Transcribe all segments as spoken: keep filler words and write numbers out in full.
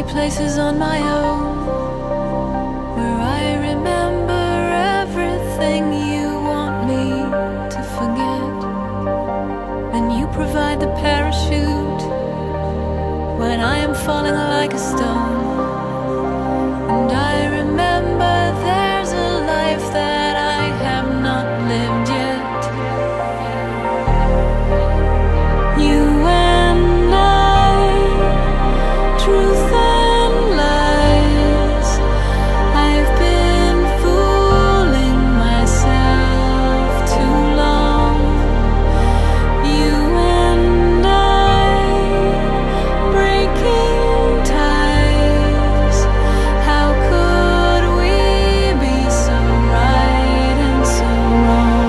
empty places on my own, where I remember everything you want me to forget. Then you provide the parachute when I am falling like a stone. And I remember there's a life that I have not lived yet. You and I, truth and lies, I've been fooling myself too long. You and I, breaking ties, how could we be so right and so wrong?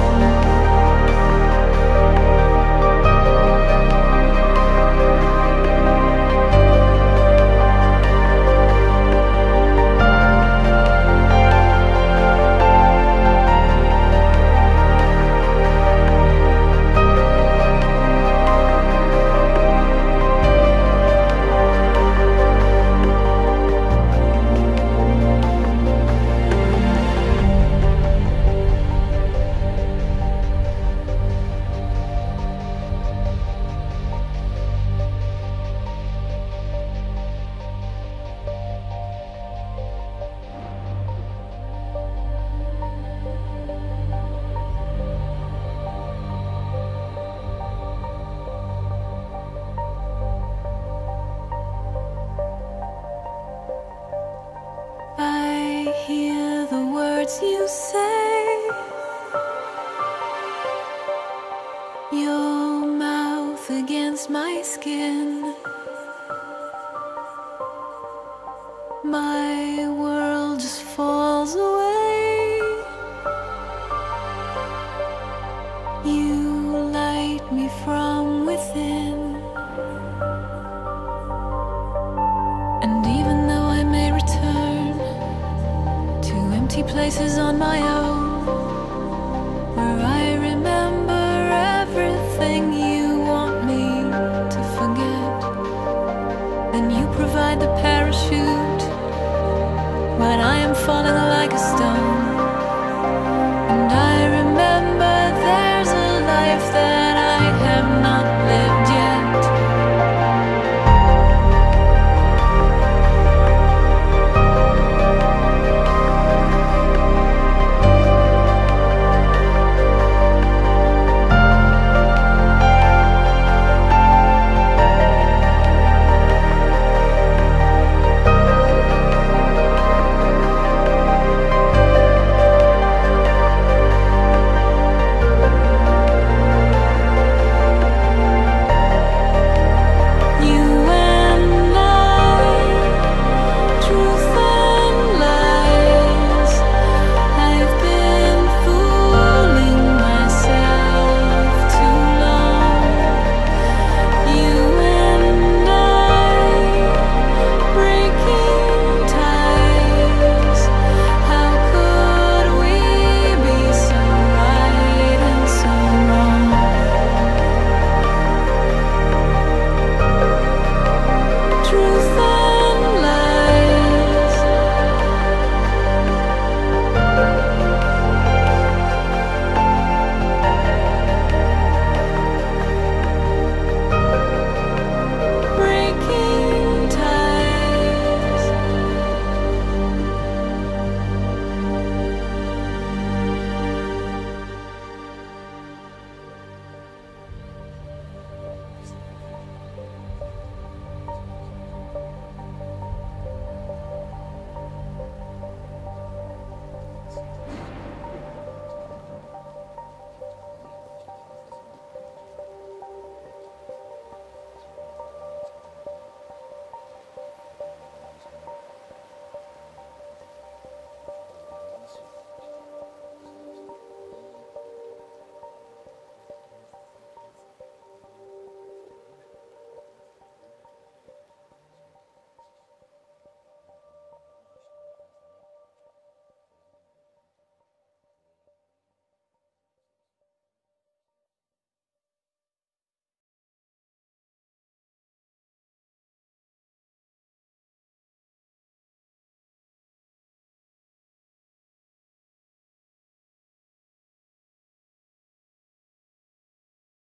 I hear the words you say, your mouth against my skin. My world just falls away. You light me from within. And even though I may return to empty places on my own,